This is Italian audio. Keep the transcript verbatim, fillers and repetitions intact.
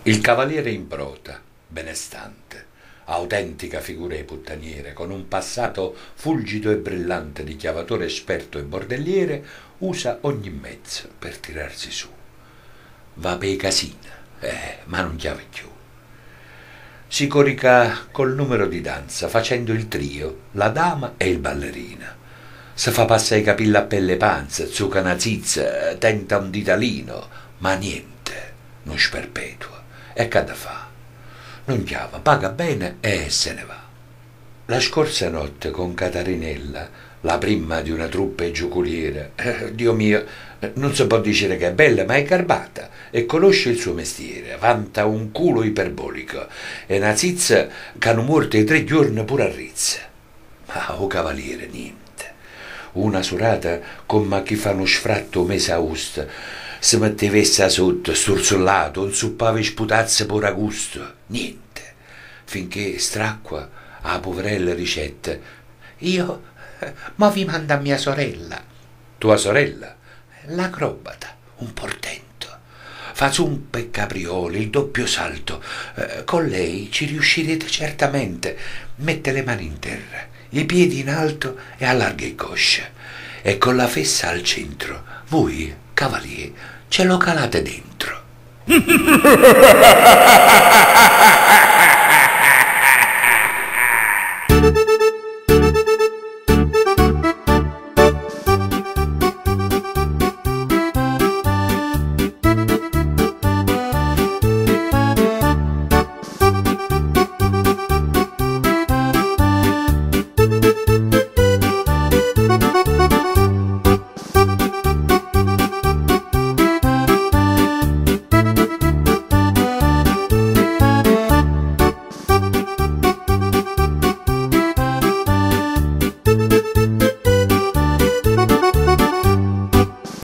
Il cavaliere in prota, benestante, autentica figura di puttaniere, con un passato fulgido e brillante di chiavatore esperto e bordelliere, usa ogni mezzo per tirarsi su. Va per i casini, eh, ma non chiave più. Si corica col numero di danza, facendo il trio, la dama e il ballerina. Se fa passare i capelli a pelle panza, zucca una zizza, tenta un ditalino, ma niente, non sperpetua. E che da fa? Non chiama, paga bene e se ne va. La scorsa notte con Catarinella, la prima di una truppa giocoliera, eh, Dio mio, non si può dire che è bella, ma è garbata e conosce il suo mestiere, vanta un culo iperbolico e una zizza che hanno morto i tre giorni pure a rizza. Ma o cavaliere niente. Una surata come chi fa uno sfratto un mese a agosto, se mettevesse sotto, sturzollato, non suppava sputazze pure a gusto, niente, finché stracqua a poverella ricetta. Io, ma vi manda mia sorella. Tua sorella? L'acrobata, un portento. Fa zumpe e caprioli, il doppio salto. Eh, con lei ci riuscirete certamente. Mette le mani in terra, i piedi in alto e allarga il coscia. E con la fessa al centro, voi, cavalier, ce lo calate dentro.